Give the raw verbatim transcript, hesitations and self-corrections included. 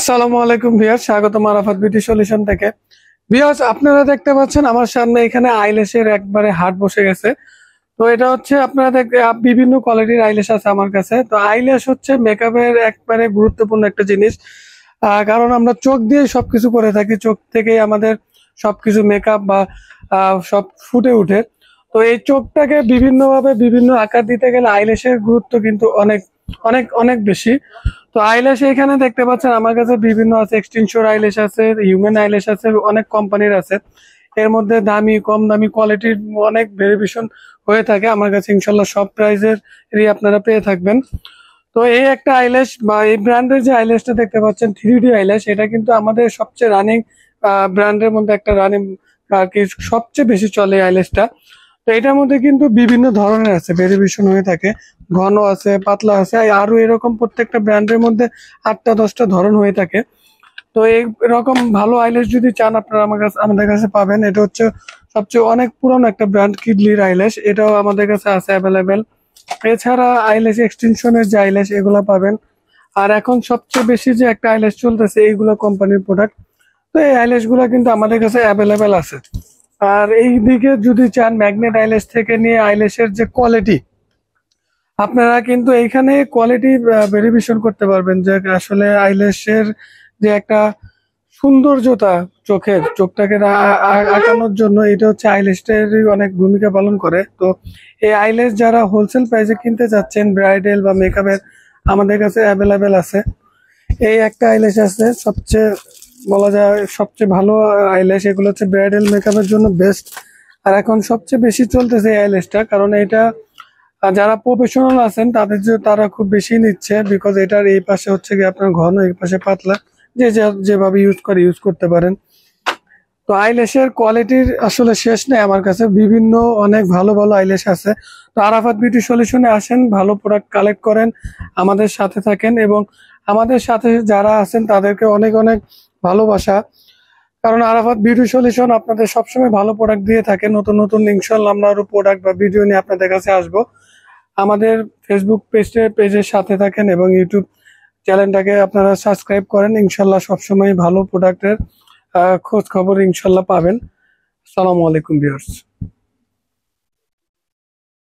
আসসালামু আলাইকুম ভিউয়ার্স, স্বাগতম আরাফাত বিউটি সলিউশন থেকে। ভিউয়ার্স, আপনারা দেখতে পাচ্ছেন আমার সামনে এখানে আইল্যাশের একবারে হাট বসে গেছে। তো এটা হচ্ছে আপনারা দেখতে বিভিন্ন কোয়ালিটির আইল্যাশ আছে আমার কাছে। তো আইল্যাশ হচ্ছে মেকআপের একবারে গুরুত্বপূর্ণ একটা জিনিস। আহ, কারণ আমরা চোখ দিয়ে সবকিছু করে থাকি, চোখ থেকেই আমাদের সবকিছু মেকআপ বা আহ, সব ফুটে উঠে। তো এই চোখটাকে বিভিন্নভাবে বিভিন্ন আকার দিতে গেলে আইল্যাশের গুরুত্ব কিন্তু অনেক অনেক অনেক বেশি। তো আইল্যাশ এখানে দেখতে পাচ্ছেন আমার কাছে বিভিন্ন আছে, এক্সটেনশন আইল্যাশ আছে, হিউম্যান আইল্যাশ আছে, অনেক কোম্পানির আছে। এর মধ্যে দামি কম দামি কোয়ালিটির অনেক ভেরিয়েশন হয়ে থাকে আমার কাছে। ইনশাল্লাহ সব প্রাইজের আপনারা পেয়ে থাকবেন। তো এই একটা আইল্যাশ বা এই ব্র্যান্ডের যে আইল্যাশটা দেখতে পাচ্ছেন থ্রি ডি আইল্যাশ, এটা কিন্তু আমাদের সবচেয়ে রানিং ব্র্যান্ডের মধ্যে একটা রানিং আর কি, সবচেয়ে বেশি চলে এই আইল্যাশটা। তো এটার মধ্যে কিন্তু বিভিন্ন ধরনের আছে, ভেরিয়েশন হয়ে থাকে, ঘন আছে, পাতলা আছে, আরো এরকম প্রত্যেকটা ব্র্যান্ডের মধ্যে আটটা দশটা ধরন হয়ে থাকে। তো এরকম ভালো আইল্যাশ যদি চান আপনারা আমার কাছে আমাদের কাছে পাবেন। এটা হচ্ছে সবচেয়ে অনেক পুরনো একটা ব্র্যান্ড, কিডলির আইল্যাশ, এটাও আমাদের কাছে আছে অ্যাভেলেবেল। এছাড়া আইল্যাশ এক্সটেনশনের যে আইল্যাশ এগুলো পাবেন। আর এখন সবচেয়ে বেশি যে একটা আইল্যাশ চলতেছে এইগুলো কোম্পানির প্রোডাক্ট। তো এই আইল্যাশ গুলো কিন্তু আমাদের কাছে অ্যাভেলেবেল আছে। আর এই দিকে যদি চান ম্যাগনেট আইল্যাশ থেকে নিয়ে আইল্যাশের যে কোয়ালিটি, আপনারা কিন্তু এইখানে কোয়ালিটি ভেরিফিকেশন করতে পারবেন যে আসলে আইল্যাশের যে একটা সৌন্দর্যতা, চোখের চোখটাকে আ- আ- আঁকানোর জন্য এটা হচ্ছে আইল্যাশেরই অনেক ভূমিকা পালন করে। তো এই আইল্যাশ যারা হোলসেল প্রাইসে কিনতে চাচ্ছেন ব্রাইডাল বা মেকআপের, আমাদের কাছে অ্যাভেলেবেল আছে। এই একটা আইল্যাশ আছে সবচেয়ে বলা যায় সবচেয়ে ভালো আইল্যাশ, এগুলো হচ্ছে ব্রাইডাল মেকআপের জন্য বেস্ট। আর এখন সবচেয়ে বেশি চলতেছে এই আইল্যাশটা, কারণ এটা আহ, যারা প্রফেশনাল আছেন তাদের যে তারা খুব বেশি নিচ্ছে, বিকজ এটার এই পাশে হচ্ছে কি আপনার ঘন, এই পাশে পাতলা, যে যা- যেভাবে ইউজ করে ইউজ করতে পারেন। তো আইল্যাশের কোয়ালিটির আসলে শেষ নেই আমার কাছে, বিভিন্ন অনেক ভালো ভালো আইল্যাশ আছে। তো আরাফাত বিউটি সলিউশনে আসেন, ভালো প্রোডাক্ট কালেক্ট করেন, আমাদের সাথে থাকেন, এবং আমাদের সাথে যারা আছেন তাদেরকে অনেক অনেক ভালোবাসা। কারণ আরাফাত বিউটি সলিউশন আপনাদের সবসময় ভালো প্রোডাক্ট দিয়ে থাকে। নতুন নতুন ইনশাল্লাহ আমরা আরো প্রোডাক্ট বা ভিডিও নিয়ে আপনাদের কাছে আসবো। আমাদের ফেসবুক পেজের পেজের সাথে থাকেন এবং ইউটিউব চ্যানেলটাকে আপনারা সাবস্ক্রাইব করেন। ইনশাল্লাহ সবসময় ভালো প্রোডাক্টের খোঁজ খবর ইনশাল্লাহ পাবেন। আসসালামু আলাইকুম ভিউয়ার্স।